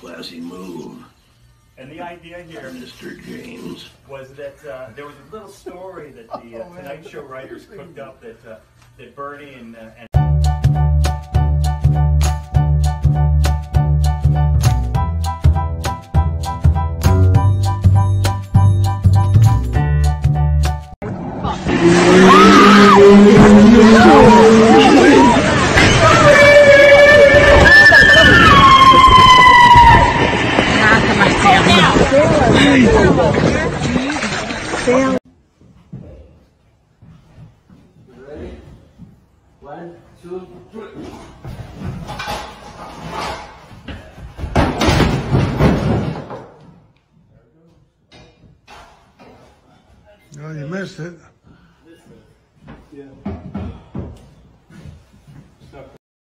classy move. And the idea here, Mr. James, was that there was a little story that the Tonight Show writers cooked up that Bernie and Ready? 1, 2, 3. Oh, you missed it. Yeah.